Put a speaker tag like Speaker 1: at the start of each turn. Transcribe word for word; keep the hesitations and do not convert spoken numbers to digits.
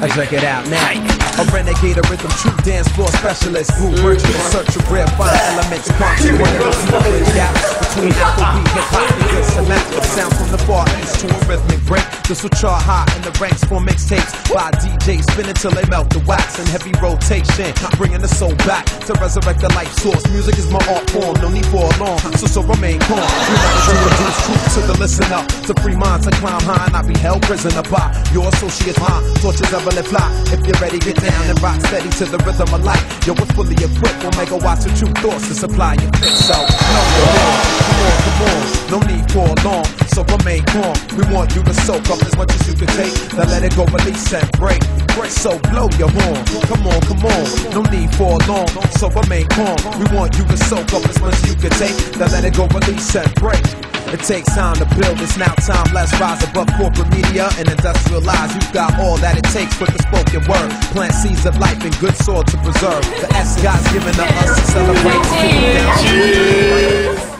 Speaker 1: Check it out now. A renegade, a rhythm, true dance floor specialist. Groove merchant in search of rare fine elements. Quantum one of the bridge gap between Afrobeat, hip hop, and good selective sound from the far east to a rhythmic break. This will chart high in the ranks for mixtapes by D Js spinning till they melt the wax in heavy rotation, bringing the soul back to resurrect the life source. Music is my art form, no need for alarm, so so remain calm. We not to introduce truth to the listener, to free minds to climb high and not be held prisoner by your associates. Mind torches ever live fly. If you're ready, get down and rock steady to the rhythm of life. Yo, we're fully equipped for megawatts of true thoughts to supply your fix. So, no, come on, come on, come on. No need for alarm, so remain calm. We want you to soak up as much as you can take. Then let it go, release and break. So blow your horn. Come on, come on. No need for alarm, so remain calm. We want you to soak up as much as you can take. Then let it go, release and break. It takes time to build, it's now time. Let's rise above corporate media and industrialize. You've got all that it takes with the spoken word. Plant seeds of life and good soil to preserve. The S God's given to us to celebrate.